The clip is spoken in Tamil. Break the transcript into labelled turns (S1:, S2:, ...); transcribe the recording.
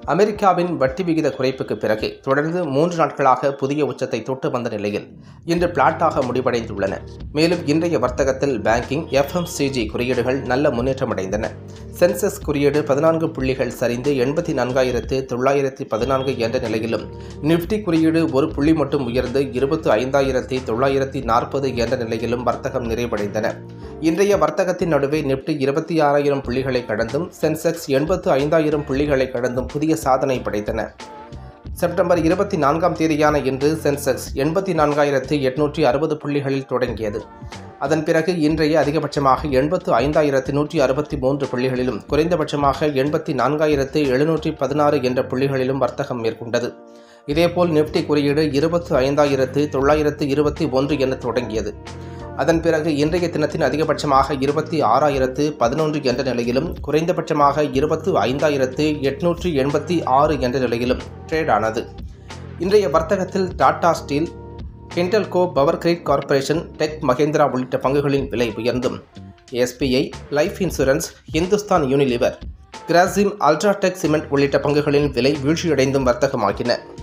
S1: அமெரிக்காவின் வட்டி விகித குறைப்புக்கு பிறகு தொடர்ந்து 3 நாட்களாக புதிய உச்சத்தை தொட்டு வந்த நிலையில் இன்று பிளாட்டாக முடிவடைந்துள்ளன. மேலும் இன்றைய வர்த்தகத்தில் பேங்கிங், FMCG குறியீடுகள் நல்ல முன்னேற்றமடைந்தன. சென்செக்ஸ் குறியீடு 14 புள்ளிகள் சரிந்து 84,914 என்ற நிலையிலும், நிப்டி குறியீடு 1 புள்ளி மட்டும் உயர்ந்து 25,940 என்ற நிலையிலும் வர்த்தகம் நிறைவடைந்தன. இன்றைய வர்த்தகத்தின் நடுவே நிப்டி 26,000 புள்ளிகளை கடந்தும், சென்செக்ஸ் 85,000 புள்ளிகளை கடந்தும் புதிய சாதனை படைத்தன. செப்டம்பர் 24ஆம் தேதியான இன்று சென்செக்ஸ் 84,860 புள்ளிகளில் தொடங்கியது. அதன் பிறகு இன்றைய அதிகபட்சமாக 85,163 புள்ளிகளிலும், குறைந்தபட்சமாக 84,716 என்ற புள்ளிகளிலும் வர்த்தகம் மேற்கொண்டது. இதேபோல் நிப்டி குறியீடு 25,921 என தொடங்கியது. அதன் பிறகு இன்றைய தினத்தின் அதிகபட்சமாக 26,011 என்ற நிலையிலும், குறைந்தபட்சமாக 25,886 என்ற நிலையிலும் ட்ரேட் ஆனது. இன்றைய வர்த்தகத்தில் Tata Steel, Hindalco Power Grid Corporation, Tech Mahindra உள்ளிட்ட பங்குகளின் விலை உயர்ந்தும், SBI Life Insurance, Hindustan Unilever, Grasim, UltraTech Cement உள்ளிட்ட பங்குகளின் விலை வீழ்ச்சியடைந்தும் வர்த்தகமாகின.